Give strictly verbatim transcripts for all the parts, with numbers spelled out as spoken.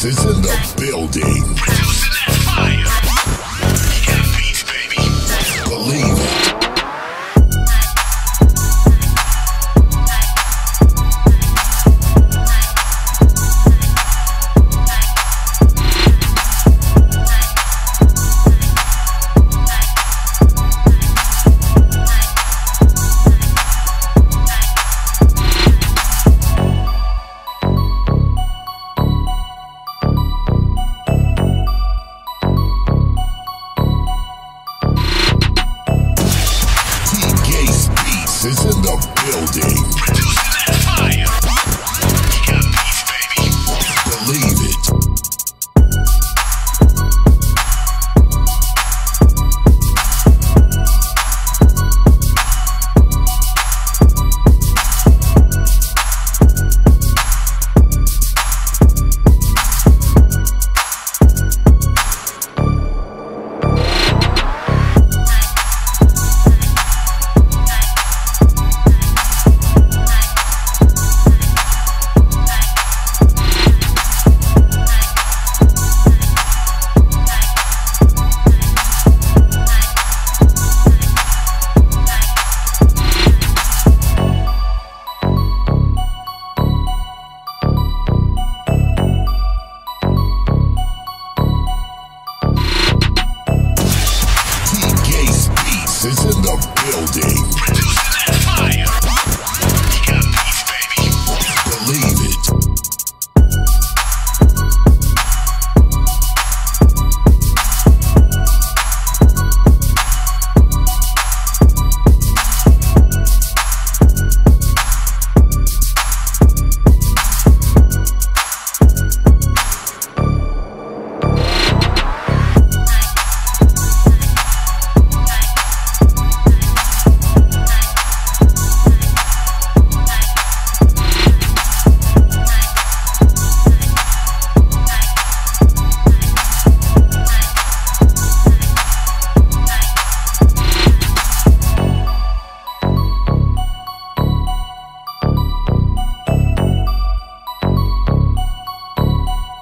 is in the building. Producing that fire. We got beats, baby. Believe it. Is in the building. Producing that fire. We got beats, baby. Believe it. Is in the building. Producing that fire. We got beats, baby. Believe it.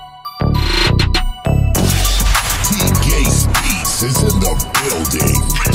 Is in the building.